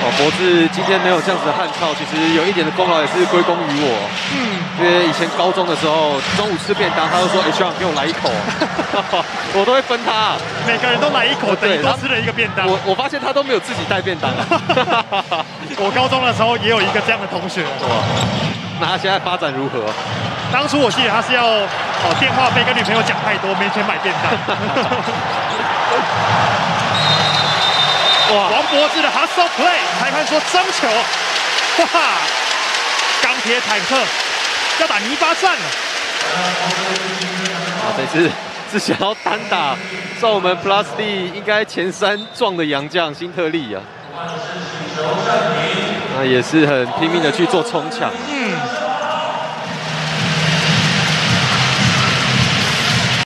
博智今天没有这样子的悍操，其实有一点的功劳也是归功于我。因为以前高中的时候，中午吃便当，他就说：“Sean，给我来一口。”我都会分他， 每个人都来一口，等于都吃了一个便当。 我发现他都没有自己带便当。 我高中的时候也有一个这样的同学。 那他现在发展如何？ 当初我记得他是要电话费跟女朋友讲太多，没钱买便当。哇！王柏智的 hustle play， 裁判说争球，哇！钢铁坦克要打泥巴战了。 这次是想要单打，在我们 Plus D 应该前3壮的洋将辛特利啊，那也是很拼命的去做冲抢。